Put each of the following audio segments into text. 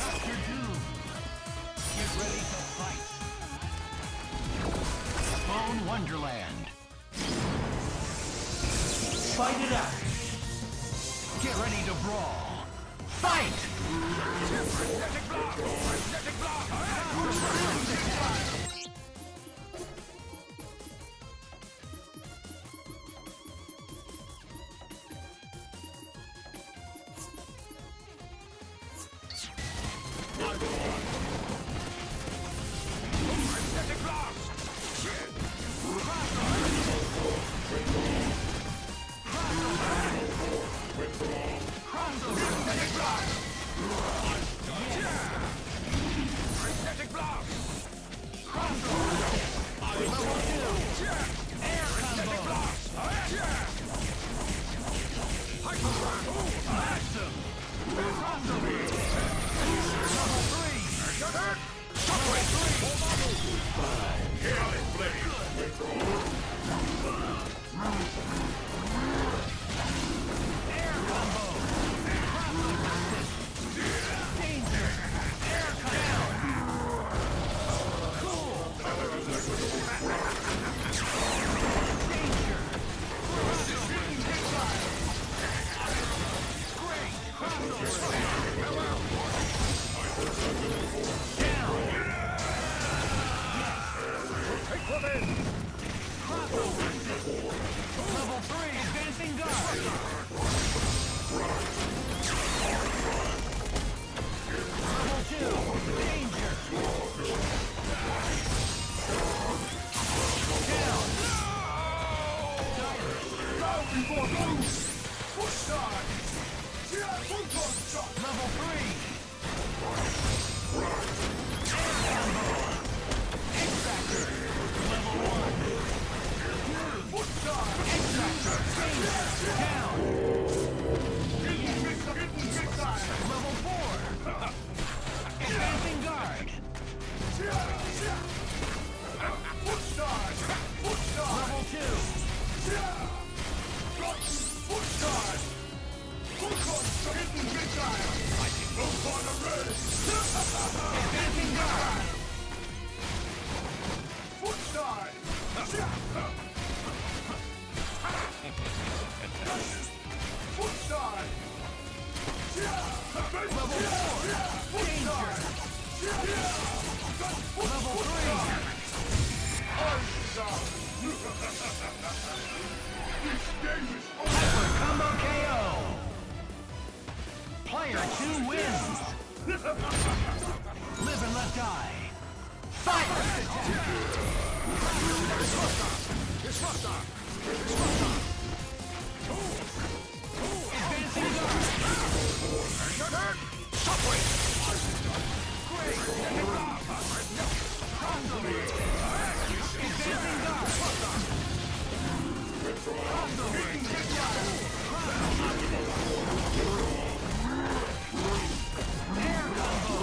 Doctor Doom. Get ready to fight. Bone Wonderland. Fight it out. Get ready to brawl. Fight! Magnetic block! Magnetic block! Combo KO! Player 2 wins! Live and let die! Fight! Advancing guard! Shockwave! Great! Advancing guard! Air combo!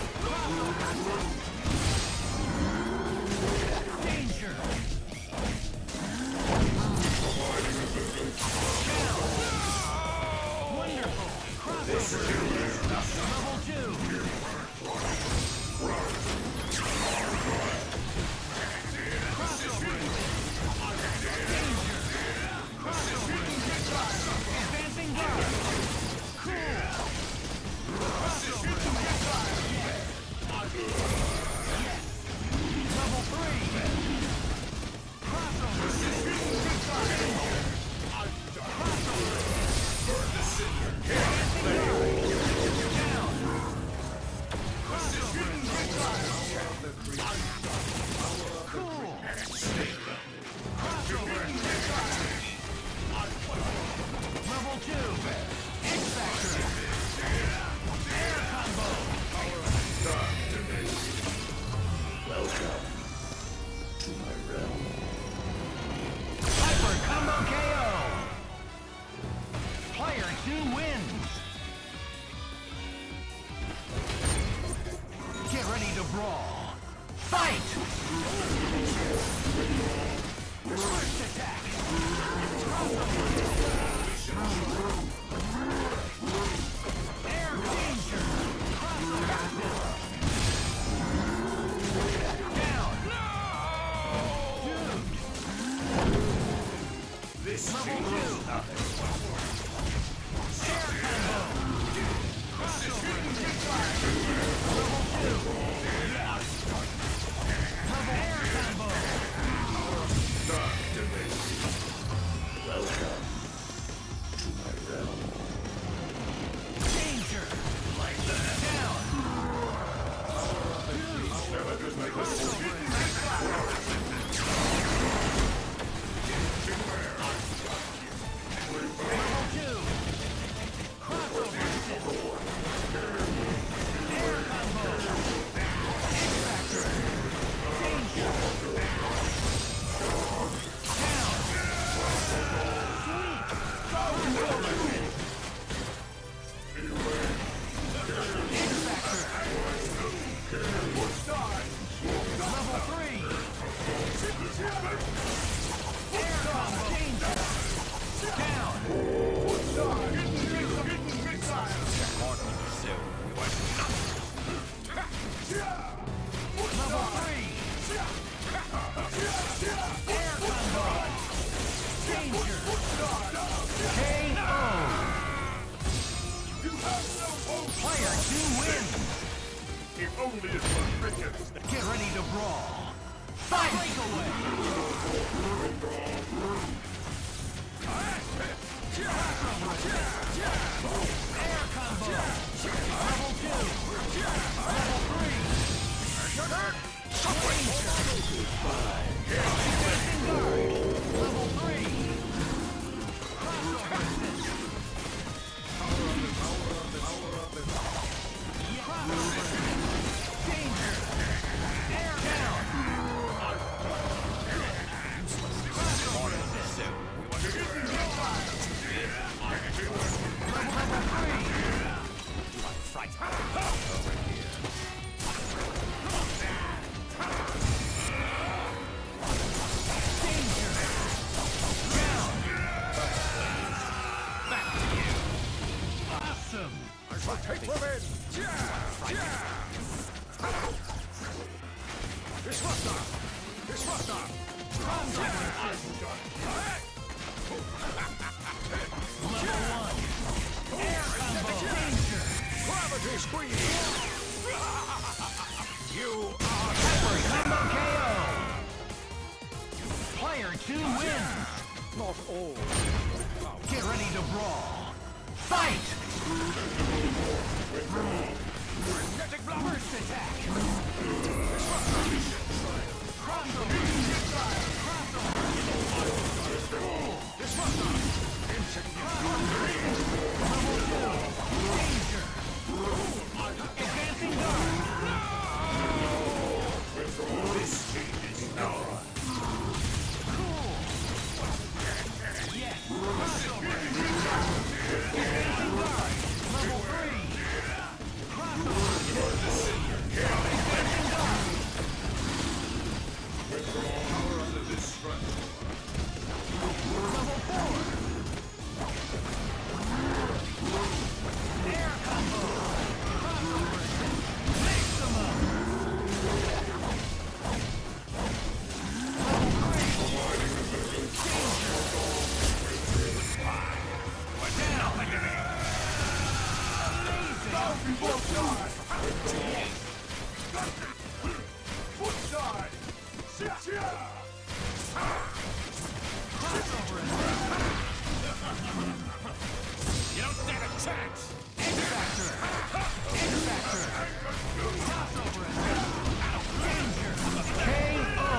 Danger! Wonderful! Crossover! Level 2! Advancing guard! Cool! Crossover! Yes! Level 3! Crossover! Crossover! Advancing guard! Down! Crossover! Cool! Crossover! Level 2! X-Factor! Air combo! Welcome to my realm. Hyper combo KO! Player 2 wins! Get ready to brawl! Fight! First attack! Air danger! Crossover! Player 2 wins. If only it were written. Get ready to brawl. Fight! Breakaway! Air combo! Level 2! Level 3! Dancing guard! Level 3! Crossover assist! Crossover assist! Danger! Air down! Crossover assist! Level 3! Fright! Over here! Danger! Down! Back to you! Awesome! I shall take revenge! Disruptor! Disruptor! Crossover assist! Level 1! Air combo! Danger! Gravity squeeze! You are Hyper combo KO! Player 2 wins! not all. Get ready to brawl! Fight! Magnetic block! First attack! Crossover! Crossover! Level 2! Danger! Advancing guard! This game is now. Cool! Yes! Crossover! Advancing guard! Level 3! Crossover! Advancing guard! Power under this strength. Level 4! Air combo! Crossover assist! Maximum! Level 3! Danger! Down! Amazing! Foot side! Sit here! Crossover assist! You don't stand a chance! X-Factor! X-Factor! Crossover assist! Danger! KO!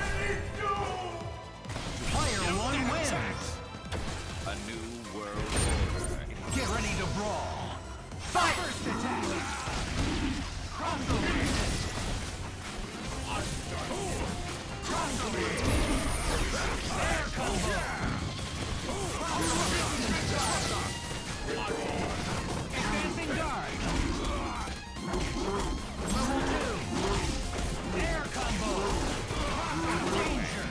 Player 1 wins! A new world order. Get ready to brawl! Fight! First attack! Crossover assist! Crossover assist! Air combo! Advancing guard! Level 2! Air combo! Danger!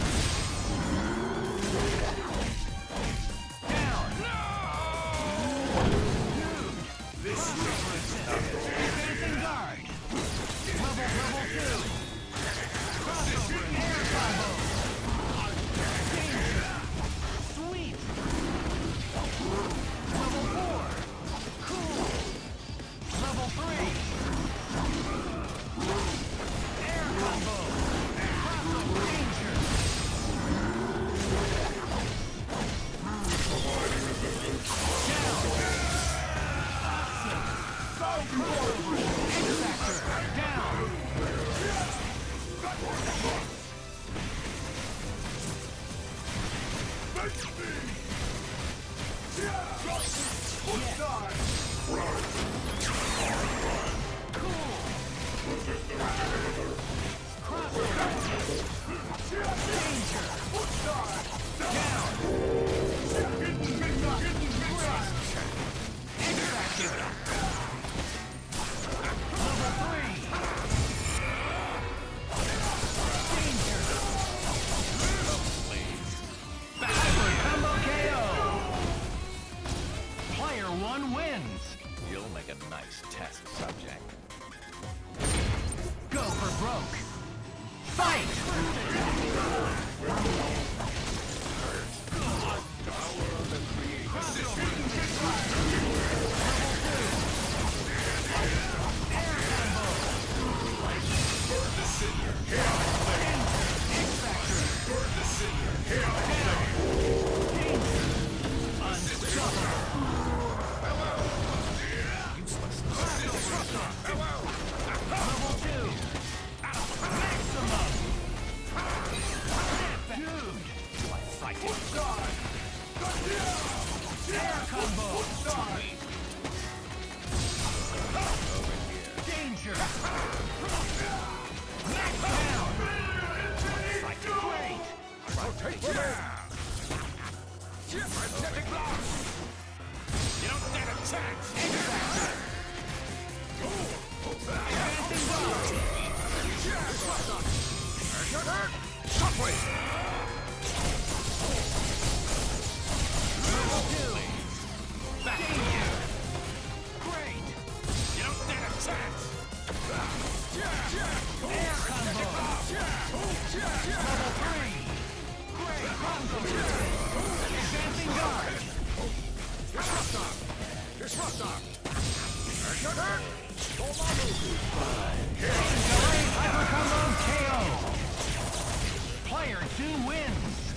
Down! Crossover assist! Advancing guard! Level 2! Crossover! Air combo! Danger! Sweep! Level 4! Cool! Level 3! Air combo! Crossover danger! Down! Awesome! Crossover! X-Factor! Down! Foot side! Cool! Crossover! Danger! Foot side! Down! X-Factor! Level 3! Danger! Hyper combo KO! Player 1 wins! You'll make a nice test subject. Go for broke! Fight! Crossover! Level 2! Wait. Level 2. Back to Danger. you. Great. You don't stand a chance. Air combo. Level 3. Great combo. Advancing guard. Disruptor. Delayed hyper combo KO. Player 2 wins.